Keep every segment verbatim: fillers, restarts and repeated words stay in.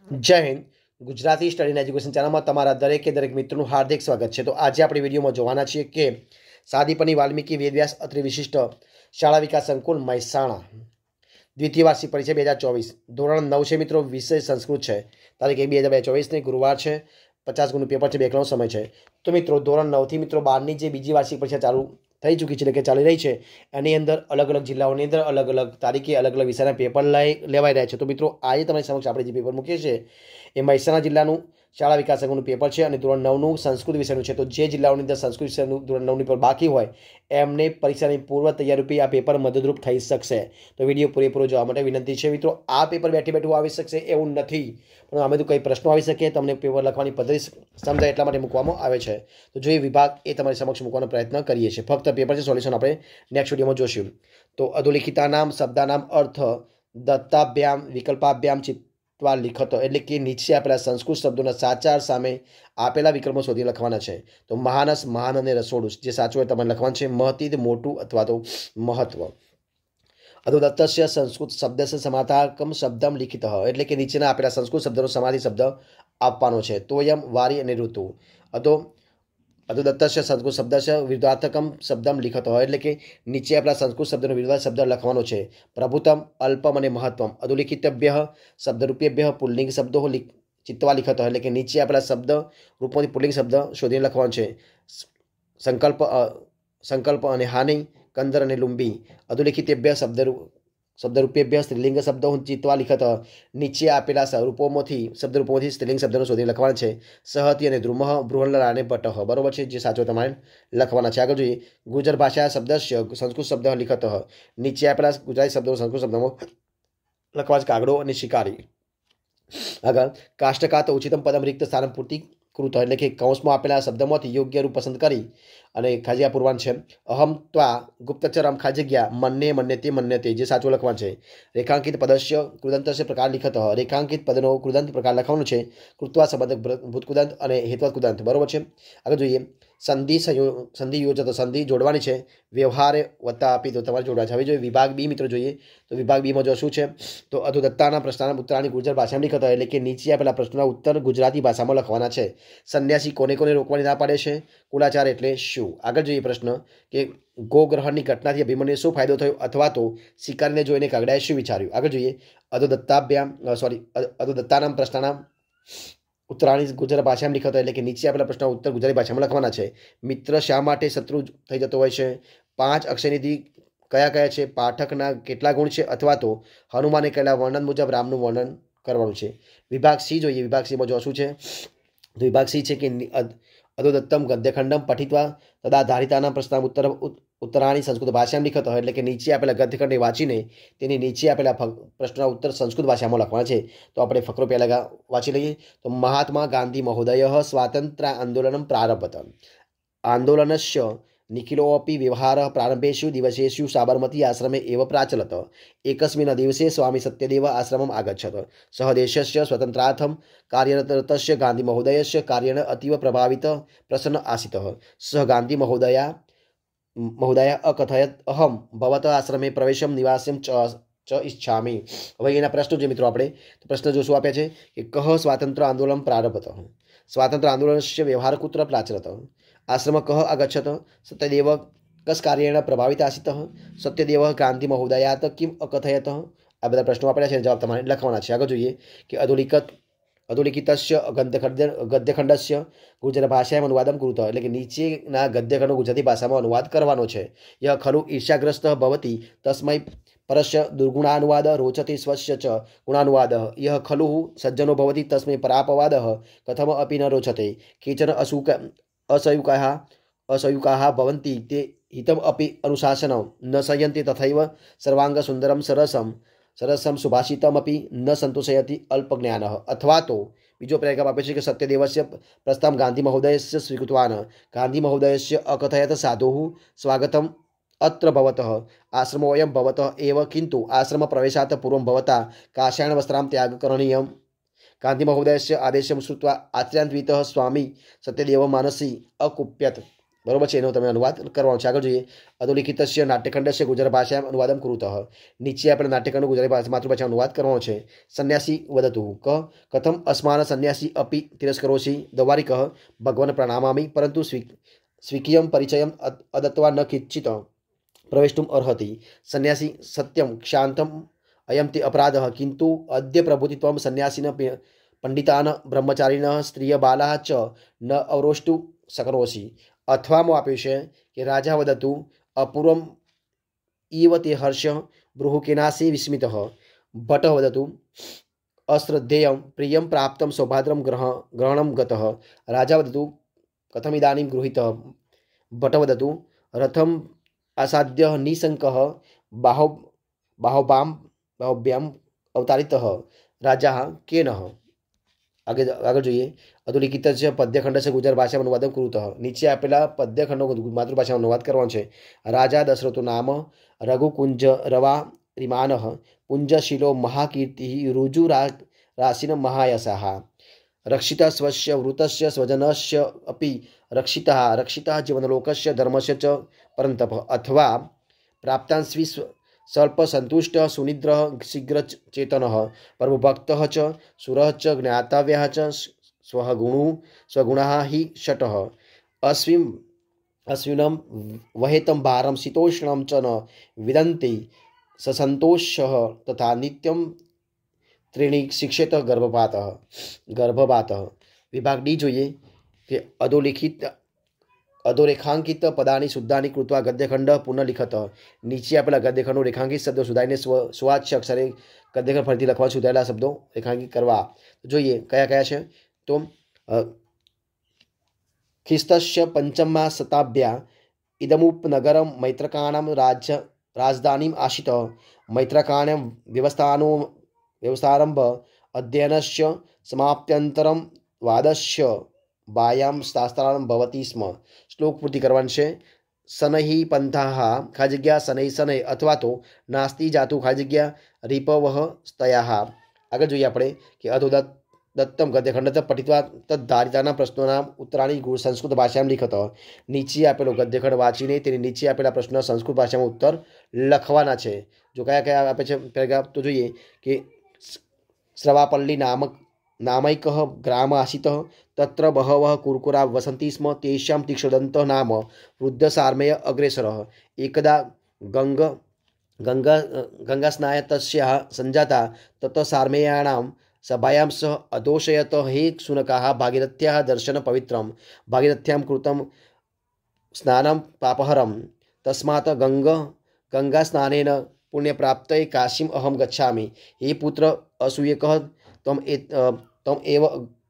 જય Hind. Gujarati study education ચેનલમાં તમારા દરેકે દરેક મિત્રોનું હાર્દિક સ્વાગત છે. તો આજે આપણે વિડીયોમાં જોવાના છીએ કે સાદીપની વાલ્મીકી વેદવ્યાસ અત્રે વિશિષ્ટ શાળા વિકાસ સંકુલ મહેસાણા દ્વિતીય વાર્ષિક પરીક્ષા બે હજાર ચોવીસ ધોરણ નવ છે મિત્રો. વિષય સંસ્કૃત છે. તારીખ એક બે હજાર બે ચોવીસની ગુરુવાર છે. પચાસ ગુણનું પેપર છે. બેકનો સમય છે. તો મિત્રો ધોરણ નવથી મિત્રો બારની જે બીજી વાર્ષિક પરીક્ષા ચાલુ થઈ ચૂકી છે, એટલે કે ચાલી રહી છે, એની અંદર અલગ અલગ જિલ્લાઓની અંદર અલગ અલગ તારીખે અલગ અલગ વિષયના પેપર લઈ લેવાઈ રહ્યા છે. તો મિત્રો આજે તમારી સમક્ષ આપણે જે પેપર મૂકીએ છીએ એ મહેસાણા જિલ્લાનું શાળા વિકાસ સંઘનું પેપર છે અને ધોરણ નવનું સંસ્કૃત વિષયનું છે. તો જે જિલ્લાઓની અંદર સંસ્કૃત વિષયનું ધોરણ નવની પર બાકી હોય એમને પરીક્ષાની પૂર્વ તૈયારી આ પેપર મદદરૂપ થઈ શકશે. તો વિડીયો પૂરેપૂરો જોવા માટે વિનંતી છે મિત્રો. આ પેપર બેઠી બેઠું આવી શકશે એવું નથી, પણ અમે તો કંઈ પ્રશ્નો આવી શકે, તમને પેપર લખવાની પદ્ધતિ સમજાય એટલા માટે મૂકવામાં આવે છે. તો જો એ વિભાગ એ તમારી સમક્ષ મૂકવાનો પ્રયત્ન કરીએ છીએ. ફક્ત પેપર છે, સોલ્યુશન આપણે નેક્સ્ટ વિડીયોમાં જોઈશું. તો અધોલિખિતાનામ શબ્દાનામ અર્થ દત્તાભ્યામ વિકલ્પાભ્યામ ચિત્વા લિખતો, એટલે કે નીચે આપેલા સંસ્કૃત શબ્દોના સાચા સામે આપેલા વિકલ્પો શોધી લખવાના છે. તો મહાનસ, મહાન અને રસોડું જે સાચું હોય તમારે લખવાનું છે. મહતી મોટું અથવા તો મહત્વ. અધોદત્તસ્ય સંસ્કૃત શબ્દસ્ય સમાધાકમ શબ્દમ લિખિત, એટલે કે નીચેના આપેલા સંસ્કૃત શબ્દનો સમાધિ શબ્દ આપવાનો છે. તોયમ, વારી અને ઋતુ. અધો અધોદત્તસ્ય સંસ્કૃત શબ્દસ્ય વિરુદ્ધાર્થકમ શબ્દમ લિખત, એટલે કે નીચે આપેલા સંસ્કૃત શબ્દનો વિરુદ્ધાર્થ શબ્દ લખવાનો છે. પ્રભુતમ, અલ્પમ અને મહત્વમ. અધોલિખિતભ્ય શબ્દરૂપેભ્ય પુલ્લિંગ શબ્દો ચિત્વા લિખત, એટલે કે નીચે આપેલા શબ્દ રૂપોથી પુલ્લિંગ શબ્દ શોધીને લખવાનો છે. સંકલ્પ સંકલ્પ અને હાનિ, કંદર અને લુંબી. અધોલિખિતેભ્ય શબ્દ શબ્દરૂપેભ્ય સ્ત્રીલિંગ શબ્દો ચિત્વા લિખત, નીચે આપેલા સ્વરૂપોમાંથી શબ્દરૂપોમાંથી સ્ત્રીલિંગ શબ્દનો શોધી લખવાના છે. સહતી અને ધ્રુમઃ, બૃહલ્લા અને પટઃ. બરોબર છે, જે સાચો તમારે લખવાના છે. આગળ જોઈએ. ગુર્જર ભાષા શબ્દસ્ય સંસ્કૃત શબ્દ લિખત, નીચે આપેલા ગુજરાતી શબ્દો સંસ્કૃત શબ્દમાં લખવા છે. કાગડો અને શિકારી. આગળ કાષ્ટકાત ઉચિતમ પદમ રિક્ત સ્થાન પૂર્તિ કૃત, એટલે કે કૌંસમાં આપેલા શબ્દમાંથી યોગ્ય રૂપ પસંદ કરી અને ખાજ્યા પૂરવાનું છે. અહમ ત્વા ગુપ્તચરમ ખાજગ્યા મન્યે મન્યતે મન્યતે, જે સાચું લખવાનું છે. રેખાંકિત પદસ્ય કૃદંતસ્ય પ્રકાર લિખત, રેખાંકિત પદનો કૃદંત પ્રકાર લખવાનો છે. કૃત્વા સંબંધક ભૂતકૃદંત અને હેત્વત કૃદંત. બરોબર છે. આગળ જોઈએ. સંધિ સંધિ યોજતો, સંધિ જોડવાની છે. વ્યવહારે વત્તા આપી તો તમારે જોડવા છે. હવે જોઈએ વિભાગ બી મિત્રો જોઈએ. તો વિભાગ બીમાં જો શું છે, તો અધોદત્તાના પ્રશ્નના ઉત્તરાની ગુર્જર ભાષામાં લિખત, એટલે કે નીચે આપેલા પ્રશ્નના ઉત્તર ગુજરાતી ભાષામાં લખવાના છે. સંન્યાસી કોને કોને રોકવાની ના પાડે છે? કુલાચાર એટલે શું? આગળ જોઈએ પ્રશ્ન કે ગોગ્રહણની ઘટનાથી અભિમન્યુને શું ફાયદો થયો, અથવા તો શિકારીને જોઈને કાગડાએ શું વિચાર્યું? આગળ જોઈએ. અધોદત્તાભ્યામ સોરી અધોદત્તાનામ પ્રશ્નના ઉત્તરાણી ગુજરાત ભાષામાં લિખતો, એટલે કે નીચે આપેલા પ્રશ્ન ઉત્તર ગુજરાતી ભાષામાં લખવાના છે. મિત્ર શા માટે શત્રુ થઈ જતો હોય છે? પાંચ અક્ષયનિધિ કયા કયા છે? પાઠકના કેટલા ગુણ છે? અથવા તો હનુમાને કહેલા વર્ણન મુજબ રામનું વર્ણન કરવાનું છે. વિભાગ સી જોઈએ. વિભાગ સીમાં જો શું છે, તો વિભાગ સી છે કે અધોદત્તમ ગદ્યખંડમ પઠિત્વા તદા ધારિતાના પ્રશ્ન ઉત્તર ઉત્તરાણી સંસ્કૃત ભાષામાં લિખત, એટલે કે નીચે આપેલા ગદ્યખંડને વાંચીને તેની નીચે આપેલા પ્રશ્નના ઉત્તર સંસ્કૃત ભાષામાં લખવાના છે. તો આપણે ફકરો પહેલાં વાંચી લઈએ. તો મહાત્મા ગાંધી મહોદય સ્વાતંત્ર્ય આંદોલનમ પ્રારભત. આંદોલનસ્ય નિખિલોપી વ્યવહાર પ્રારંભેષુ દિવસેષુ સાબરમતી આશ્રમે એવ પ્રાચલત. એકસ્મિન દિવસે સ્વામી સત્યદેવ આશ્રમમ આગચ્છત. સહ દેશસ્ય સ્વતંત્રાર્થમ કાર્યરતસ્ય ગાંધી મહોદયસ્ય કાર્યેણ અતીવ પ્રભાવિત પ્રસન્ન આસિતઃ. સહ ગાંધી મહોદયા મહોદયા અકથયત અહમ ભવત આશ્રમે પ્રવેશમ નિવાસ્યમ ચ ચ ઈચ્છામિ. હવે એના પ્રશ્નો જે મિત્રો આપણે તો પ્રશ્ન જો શું આપ્યા છે કે કહ સ્વાતંત્ર્ય આંદોલન પ્રારભત, સ્વાતંત્ર્ય આંદોલનસ્ય વ્યવહાર કુત્ર પ્રાચલત, આશ્રમ કહ આગચ્છત, સત્યદેવ કસ કાર્યેણ પ્રભાવિત આસિતઃ, સત્યદેવ ગાંધી મહોદયાત કિમ અકથયત. આ બધા પ્રશ્નો આપેલા છે, જવાબ તમારે લખવાના છે. આગળ જોઈએ કે અધોલિખિત અધોલિખિતસ્ય ગદ્યખંડ ગદ્યખંડસ્ય ગુજરાત ભાષામાં અનુવાદમ કૃત, એટલે કે નીચેના ગદ્યખંડનો ગુજરાતી ભાષામાં અનુવાદ કરવાનો છે. યહ ખલુ ઈર્ષ્યાગ્રસ્ત ભવતી તસ્મૈ પરસ્ય દુર્ગુણાનુવાદ રોચતે સ્વસ્ય ચ ગુણાનુવાદ. યહ ખલુ સજ્જનો ભવતી તસ્મૈ પરાપવાદ કથમ અપી ન રોચતે. કેચન અસુક અસયુકાહ અસયુકાહ ભવન્તિ તે હિતમ અપી અનુશાસનમ ન સંયંતે તથૈવ સર્વાંગ સુંદરમ સરસમ સરસમ સુભાષિતમપી ન સંતોષયતિ અલ્પજ્ઞાન. અથવા તો બીજો પ્રયોગ આપે છે કે સત્યદેવસ્ય પ્રસ્તાવ ગાંધી મહોદયસ્ય સ્વીકૃતવાન ગાંધી મહોદયસ્ય અકથયત સાધુઃ સ્વાગતમ અત્ર ભવતઃ આશ્રમોયમ ભવતઃ એવ કિંતુ આશ્રમ પ્રવેશાત પૂર્વં ભવતા કાષાયણ વસ્ત્રામ ત્યાગ કरणीयम्. ગાંધી મહોદયસ્ય આદેશમ શ્રુત્વા આચર્યાન્વિતઃ સ્વામી સત્યદેવ માનસી અકુપ્યત. बरोबर है, एनो तमे अनुवाद करवानो छे। आगळ जोईए अधोलिखितस्य नाट्यखंडस्य गुजराती भाषायाम् अनुवादं कुरुतः। नीचे आपणे नाट्यखंडનો गुजराती भाषा मातृभाषाમાં अनुवाद કરવાનો છે। સન્યાસી વદતુ ક કથમ અસ્માન સન્યાસી અપि તિરસ્કરોષि દવારિકઃ ભગવાન પ્રણામામિ પરંતુ સ્વીકીયમ પરિચયમ અદત્વા ન કિંચિત પ્રવેષ્ટુમ અર્હતિ। સન્યાસી સત્યમ ક્ષાંતમ અયમ તે अपराधः किन्तु अद्य प्रभुति त्वं सन्यासिन पंडितान ब्रह्मचारिण स्त्रिय बालाः च न अवरोष्टु शक्नोषि। अथवामां आप्युं छे कि राजा वदतु अपूर्वम् इव ते हर्ष बृहुकेनासि विस्मितः। भट्टः वदतु अश्रद्धेयं प्रियं प्राप्तं सौभाद्रं ग्रह ग्रहणं गतः। राजा वदतु कथमिदानीं गृहीतः। भट्टः वदतु रथम् आसाद्य निशङ्कः बाहो बाहोबां बाहुभ्याम अवतारितः राजा केन। आगे आगे જોઈએ અધોલિખિત પદ્યખંડ गुजराती भाषाમાં अनुवादन कुरुतः। नीचे आपेला पद्यखंडનો मातृभाषाમાં अनुवाद करવાનો છે। राजा दशरथो नाम रघुकुंज रवा रिमानः पुंजशीलो महाकीर्तिः रुजु राशिन महायशः। रक्षिता स्वस्य वृतस्य स्वजनस्य अपि रक्षितः रक्षितः जीवनलोकस्य धर्मस्य च परन्तप। अथवा प्राप्तान् स्वी स्वल्प संतुष्ट सुनिद्र शीघ्र चेतनः परमभक्तः च सुरः च ज्ञातव्यः च स्वगुणु स्वगुणः हि षटः। अश्विन अश्विनं वहेतं भारं शीतोष्णं च न विदन्ति ससन्तोषः तथा नित्यं त्रीणि शिक्षेत गर्भपातः गर्भपातः। विभाग डी જોઈએ કે અધોલિખિત अधोरेखांकित पदानी शुद्धानी कृत्वा गद्यखंड पुनर्लिखत। नीचे आपेला गद्यखंडो रेखांकित शब्दों सुधारीने स्व स्वाच्य अक्षरे गद्यखंड फरीथी लखवा सुधारेला शब्दों रेखांकित करवा। જોઈએ कया कया छे तो ख्रिस्तस्य पंचमा शताब्द्या इदमुपनगरं मैत्रकाणां राज्य राजधानीम् आसीत्। मैत्रकाणां व्यवस्थानो व्यवस्थारंभ अध्ययनस्य समाप्त्यंतरं वादस्य बायाम शास्त्राणां भवति स्म। श्लोक पूर्ति करवानी छे। शनैः पंथाः खाली जग्या शनै शनै अथवा तो नास्ति जातु खाली जग्या रिपवः स्तयाः। आगे જોઈએ આપણે કે અધોદત્ત दत्तम गद्यखंड पठित्वा तद्धारितानां प्रश्नोनां उत्तराणि संस्कृत भाषायां लिखत। नीचे आपेलो गद्यखंड वाँचीने तेनी नीचे आपेला प्रश्न संस्कृत भाषामां उत्तर लखवाना छे। जो कया कया आपे छे पेराग्राफ तो જોઈએ कि श्रवापल्ली नामक नामैकः ग्राम आसीतः तत्र बहवः कुरकुरा वसन्ति स्म। तेषां तीक्ष्णदन्तः नाम वृद्धसार्मेय अग्रेसरः। एकदा गंग गंगा गंगास्नाय तस्याः सञ्जाता ततः सार्मेयाणां सभायां सह अदोषयत हे शुनकाः भागीरथ्याः दर्शन पवित्रं भागीरथ्यां कृतं स्नानं पापहरं तस्मात् गंग गंगास्नानेन पुण्यप्राप्तये काशीम् अहं गच्छामि। हे पुत्र असूयकः तम तम एव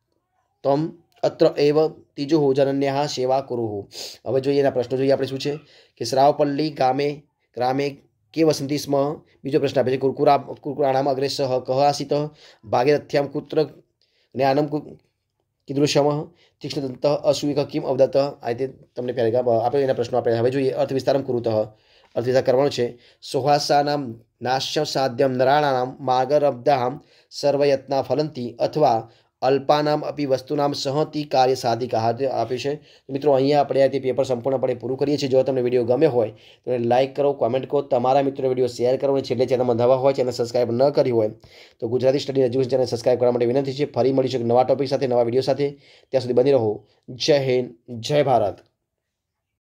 तम अत्र एव तीजो जनन्याः सेवा कुरुः। હવે જોઈએ એના પ્રશ્નો જોઈએ આપણે શું છે કે શ્રાવપલ્લી ગામે ગ્રામે के वसन्ति स्म। बीजो प्रश्न आपे कुरकुरा कुरकुराणाम अग्रेसः कः आसीत् भागीरथ्यां कुत्र ज्ञानं कीदृशमः तीक्ष्णदन्तः असूयकः किम् अवदत्। आ રીતે તમને પેરેગ્રાફ આપણે એના પ્રશ્નો આપણે હવે જોઈએ अर्थ विस्तारं कुरुतः। अर्थ विस्तार करवानो छे। सुहासानां नाश्य साध्यं नराणां मार्गरब्धां सर्वयत्ना फलन्ति अथवा अल्पानाम अपि वस्तुनाम सहति कार्य साधिकाः आपे छे। मित्रों अहींया आपणे आ पेपर संपूर्णपणे पूरुं करीए छीए। जो तमने विडियो गम्यो होय तो लाइक करो, कॉमेंट करो, तमारा मित्रों विडियो शेर करो। छेल्ले चेनलमां नवा होय चेनल सब्सक्राइब न करी होय तो Gujarati study education channel subscribe करवा माटे विनंती छे। फरी मळीशुं नवा टॉपिक साथे नवा विडियो साथे। त्यां सुधी बनी रहो। जय हिंद, जय भारत।